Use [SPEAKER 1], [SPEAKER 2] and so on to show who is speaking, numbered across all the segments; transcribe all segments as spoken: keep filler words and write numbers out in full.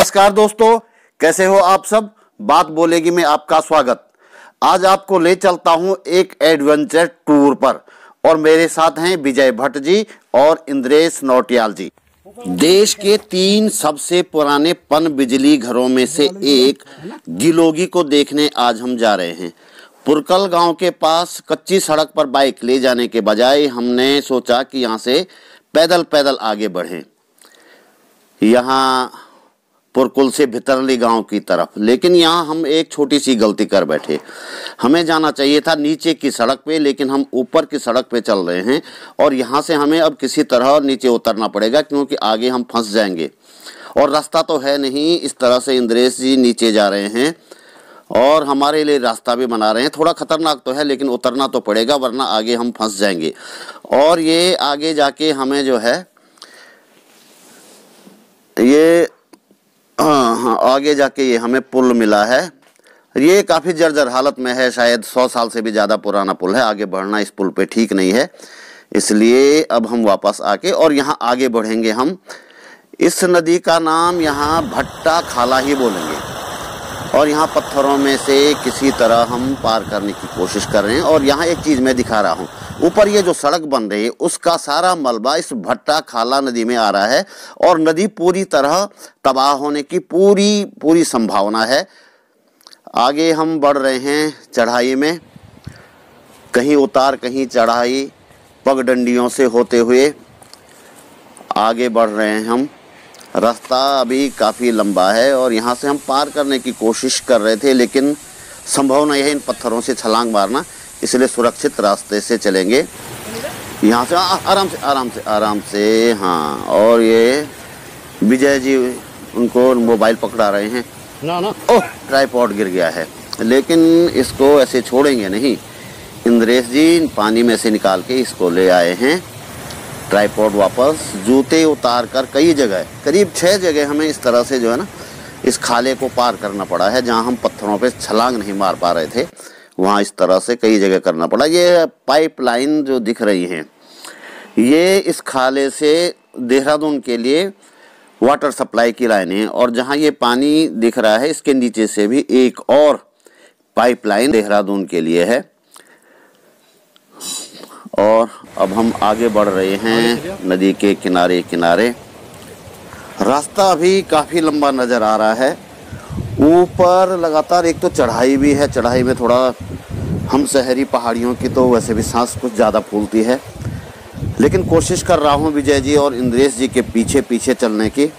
[SPEAKER 1] नमस्कार दोस्तों, कैसे हो आप सब। बात बोलेगी में आपका स्वागत। आज आपको ले चलता हूं एक एडवेंचर टूर पर और मेरे साथ हैं विजय भट्ट जी और इंद्रेश नौटियाल जी। देश के तीन सबसे पुराने पन बिजली घरों में से एक गिलोगी को देखने आज हम जा रहे हैं। पुरकल गांव के पास कच्ची सड़क पर बाइक ले जाने के बजाय हमने सोचा कि यहां से पैदल पैदल आगे बढ़ें, यहाँ पुरकुल से भितरली गांव की तरफ। लेकिन यहाँ हम एक छोटी सी गलती कर बैठे। हमें जाना चाहिए था नीचे की सड़क पे, लेकिन हम ऊपर की सड़क पे चल रहे हैं और यहाँ से हमें अब किसी तरह नीचे उतरना पड़ेगा, क्योंकि आगे हम फंस जाएंगे और रास्ता तो है नहीं। इस तरह से इंद्रेश जी नीचे जा रहे हैं और हमारे लिए रास्ता भी बना रहे हैं। थोड़ा खतरनाक तो है, लेकिन उतरना तो पड़ेगा, वरना आगे हम फंस जाएंगे। और ये आगे जाके हमें जो है ये हाँ हाँ आगे जाके ये हमें पुल मिला है। ये काफ़ी जर्जर हालत में है, शायद सौ साल से भी ज़्यादा पुराना पुल है। आगे बढ़ना इस पुल पे ठीक नहीं है, इसलिए अब हम वापस आके और यहाँ आगे बढ़ेंगे। हम इस नदी का नाम यहाँ भट्टा खाला ही बोलेंगे और यहाँ पत्थरों में से किसी तरह हम पार करने की कोशिश कर रहे हैं। और यहाँ एक चीज़ मैं दिखा रहा हूँ, ऊपर ये जो सड़क बन रही है उसका सारा मलबा इस भट्टा खाला नदी में आ रहा है और नदी पूरी तरह तबाह होने की पूरी पूरी संभावना है। आगे हम बढ़ रहे हैं चढ़ाई में, कहीं उतार कहीं चढ़ाई, पगडंडियों से होते हुए आगे बढ़ रहे हैं हम। रास्ता अभी काफ़ी लंबा है और यहाँ से हम पार करने की कोशिश कर रहे थे, लेकिन संभव नहीं है इन पत्थरों से छलांग मारना, इसलिए सुरक्षित रास्ते से चलेंगे। यहाँ से आराम से आराम से आराम से हाँ। और ये विजय जी उनको मोबाइल पकड़ा रहे हैं ना ना ओह ट्राइपॉड गिर गया है, लेकिन इसको ऐसे छोड़ेंगे नहीं। इंद्रेश जी पानी में से निकाल के इसको ले आए हैं ट्राइपॉड वापस। जूते उतार कर कई जगह, करीब छः जगह हमें इस तरह से जो है ना इस खाले को पार करना पड़ा है। जहाँ हम पत्थरों पे छलांग नहीं मार पा रहे थे, वहाँ इस तरह से कई जगह करना पड़ा। ये पाइपलाइन जो दिख रही हैं, ये इस खाले से देहरादून के लिए वाटर सप्लाई की लाइन है। और जहाँ ये पानी दिख रहा है इसके नीचे से भी एक और पाइपलाइन देहरादून के लिए है। और अब हम आगे बढ़ रहे हैं नदी के किनारे किनारे। रास्ता अभी काफ़ी लंबा नज़र आ रहा है। ऊपर लगातार एक तो चढ़ाई भी है, चढ़ाई में थोड़ा हम शहरी पहाड़ियों की तो वैसे भी सांस कुछ ज़्यादा फूलती है, लेकिन कोशिश कर रहा हूँ विजय जी और इंद्रेश जी के पीछे पीछे चलने की।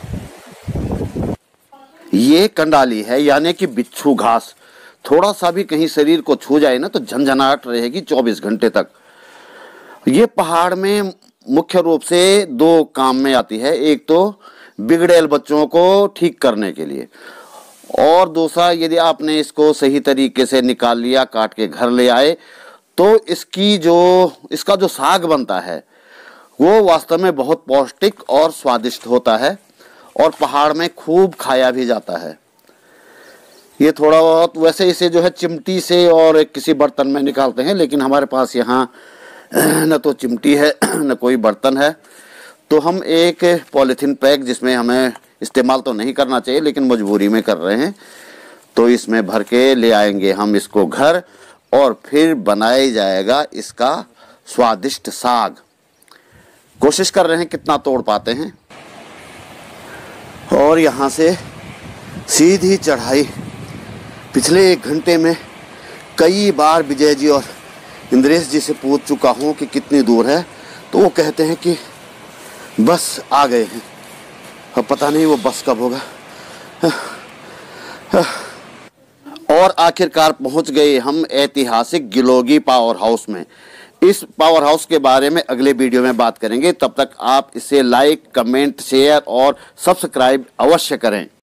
[SPEAKER 1] ये कंडाली है, यानी कि बिच्छू घास। थोड़ा सा भी कहीं शरीर को छू जाए ना तो झंझनाहट रहेगी चौबीस घंटे तक। ये पहाड़ में मुख्य रूप से दो काम में आती है, एक तो बिगड़ेल बच्चों को ठीक करने के लिए, और दूसरा यदि आपने इसको सही तरीके से निकाल लिया, काट के घर ले आए, तो इसकी जो इसका जो साग बनता है वो वास्तव में बहुत पौष्टिक और स्वादिष्ट होता है और पहाड़ में खूब खाया भी जाता है। ये थोड़ा बहुत वैसे इसे जो है चिमटी से और किसी बर्तन में निकालते हैं, लेकिन हमारे पास यहाँ न तो चिमटी है न कोई बर्तन है, तो हम एक पॉलीथीन पैक, जिसमें हमें इस्तेमाल तो नहीं करना चाहिए लेकिन मजबूरी में कर रहे हैं, तो इसमें भर के ले आएंगे हम इसको घर और फिर बनाया जाएगा इसका स्वादिष्ट साग। कोशिश कर रहे हैं कितना तोड़ पाते हैं। और यहाँ से सीधी चढ़ाई पिछले एक घंटे में कई बार विजय जी और इंद्रेश जी से पूछ चुका हूँ कि कितनी दूर है, तो वो कहते हैं कि बस आ गए हैं। अब पता नहीं वो बस कब होगा। और आखिरकार पहुंच गए हम ऐतिहासिक गिलोगी पावर हाउस में। इस पावर हाउस के बारे में अगले वीडियो में बात करेंगे। तब तक आप इसे लाइक, कमेंट, शेयर और सब्सक्राइब अवश्य करें।